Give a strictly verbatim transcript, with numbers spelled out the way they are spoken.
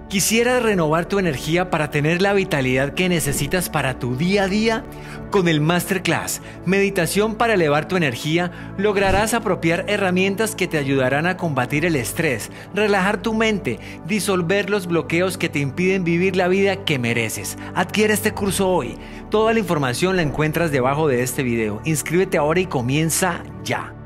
¿Quisieras renovar tu energía para tener la vitalidad que necesitas para tu día a día? Con el Masterclass Meditación para elevar tu energía, lograrás apropiar herramientas que te ayudarán a combatir el estrés, relajar tu mente, disolver los bloqueos que te impiden vivir la vida que mereces. Adquiere este curso hoy. Toda la información la encuentras debajo de este video. Inscríbete ahora y comienza ya.